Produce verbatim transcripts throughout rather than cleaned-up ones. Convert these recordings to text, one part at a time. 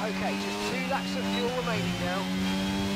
Okay, just two laps of fuel remaining now.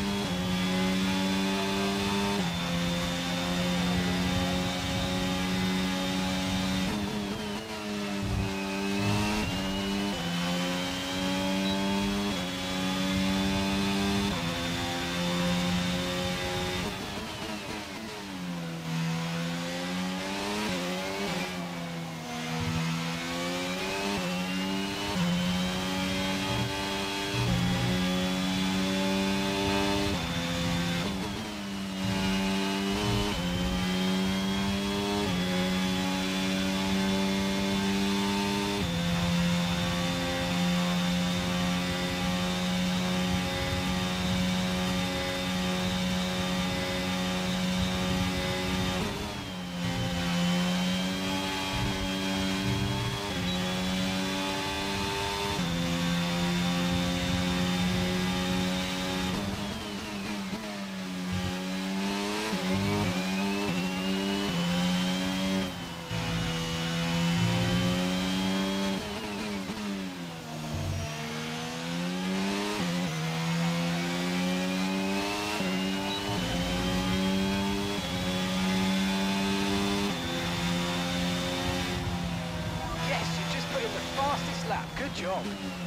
Fastest lap, good job.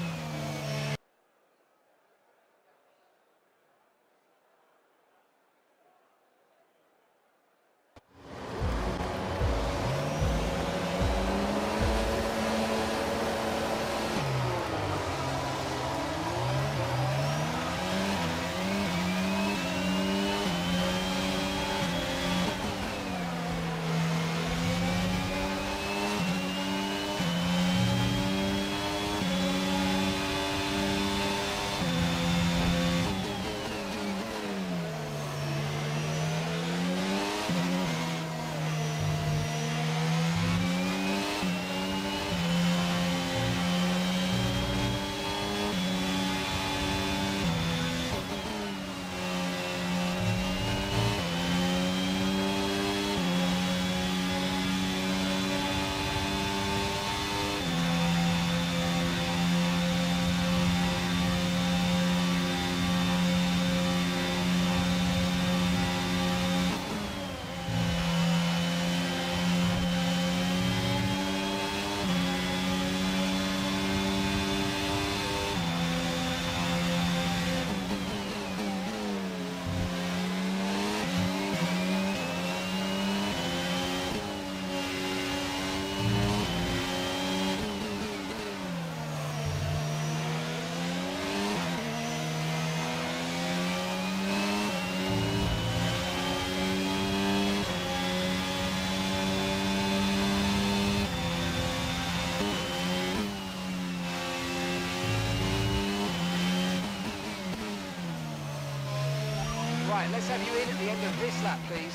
Right, let's have you in at the end of this lap, please.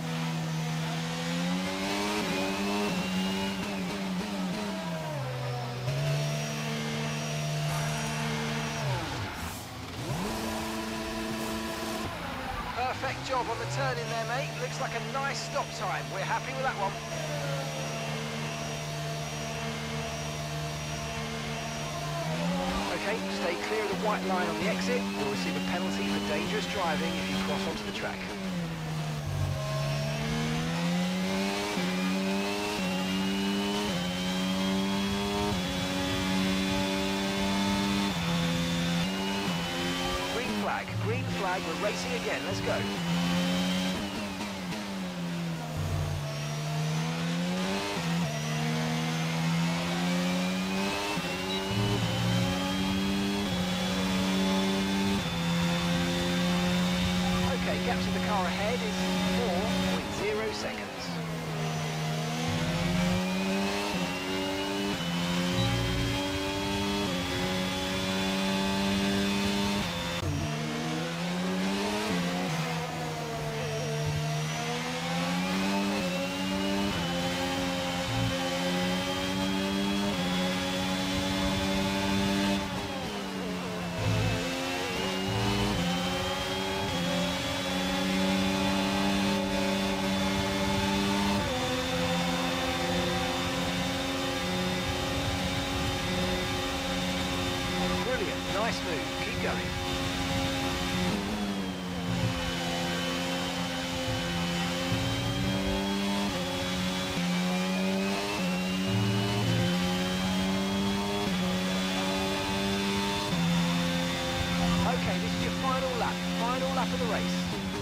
Perfect job on the turn in there, mate. Looks like a nice stop time. We're happy with that one. Okay, stay clear of the white line on the exit. You'll receive a penalty for dangerous driving if you cross onto the track. Green flag, green flag, we're racing again, let's go. Gap to the car ahead is four point zero seconds. Nice move. Keep going. Okay, this is your final lap. Final lap of the race.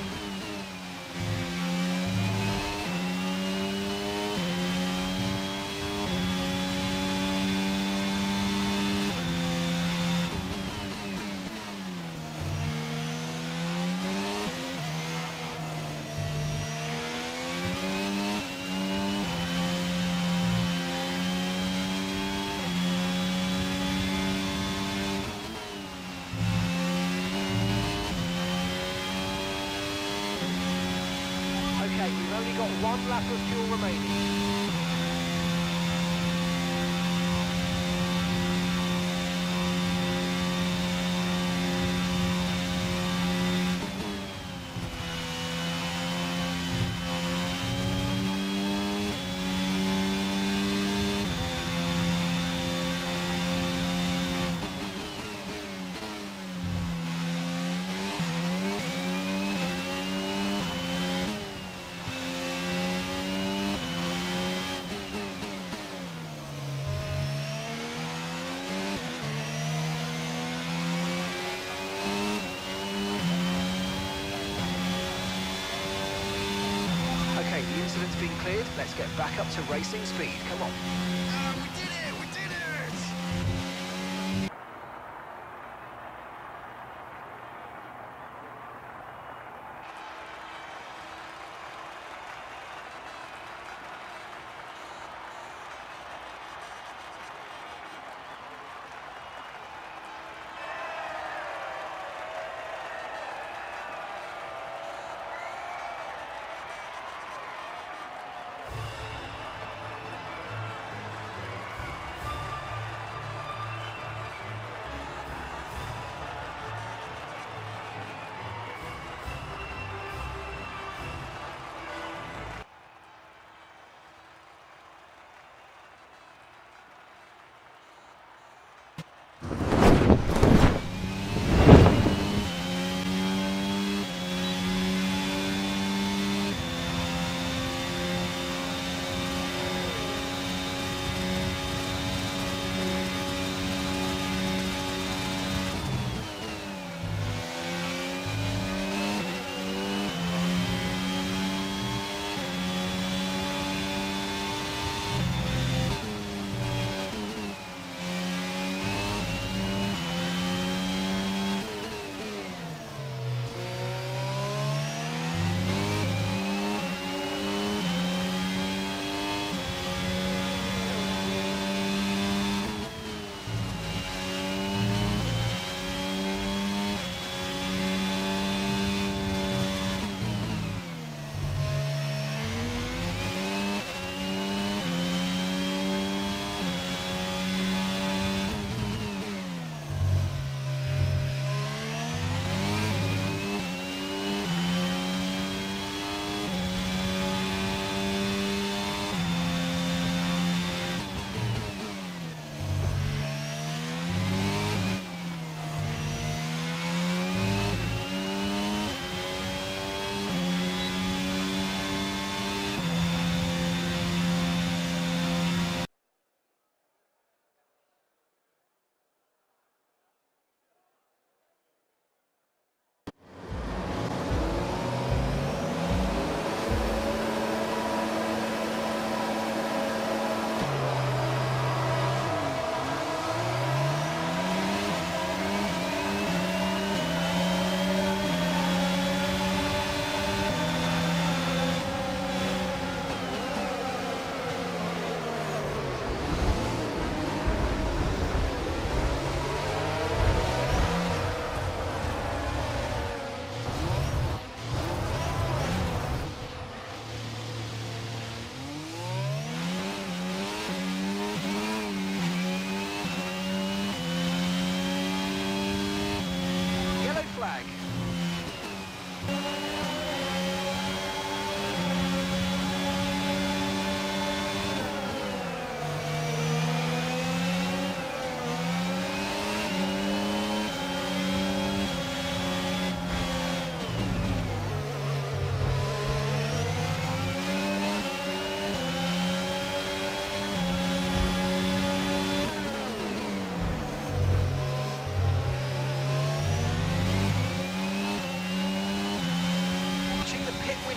Okay, we've only got one lap of fuel remaining. Okay, the incident's been cleared. Let's get back up to racing speed. Come on. Ah, we did it! We did it!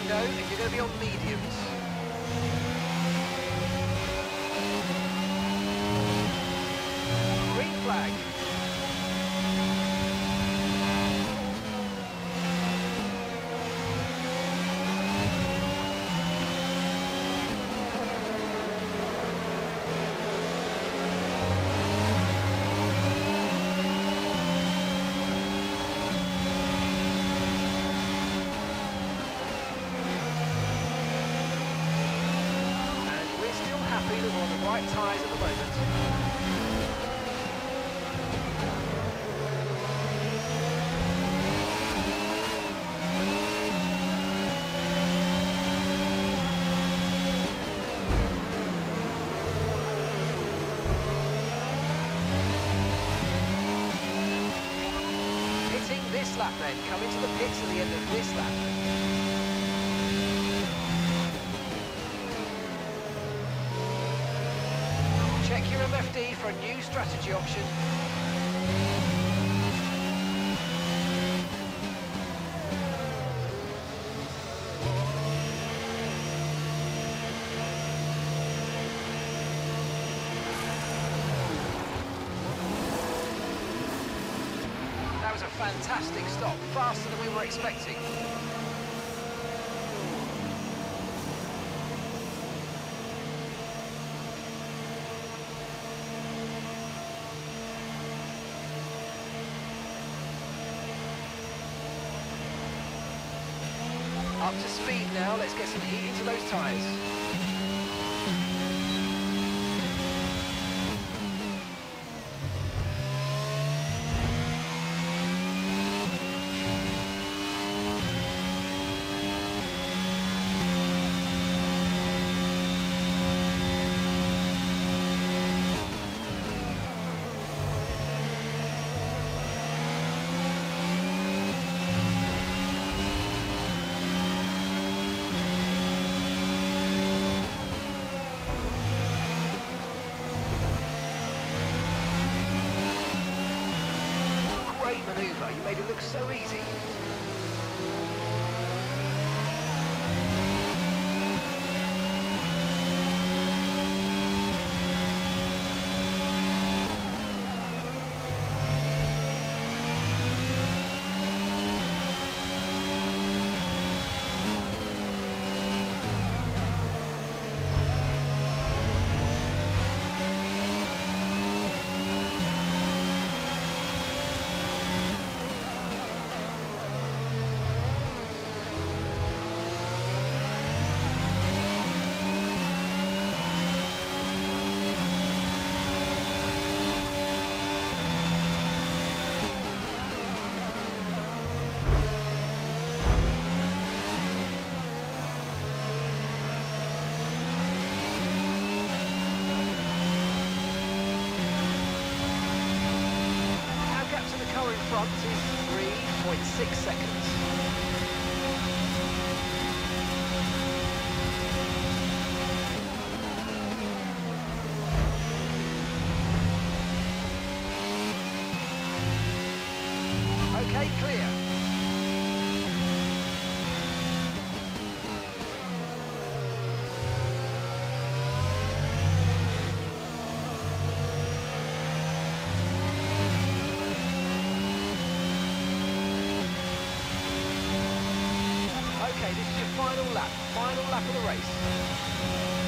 window and you're going to be on mediums. Green flag. That we're on the right tyres at the moment. Hitting this lap then, coming to the pits at the end of this lap. Check your M F D for a new strategy option. That was a fantastic stop, faster than we were expecting. Up to speed now, let's get some heat into those tyres. Manoeuvre, you made it look so easy. Front is three point six seconds. Okay, clear. Okay, this is your final lap, final lap of the race.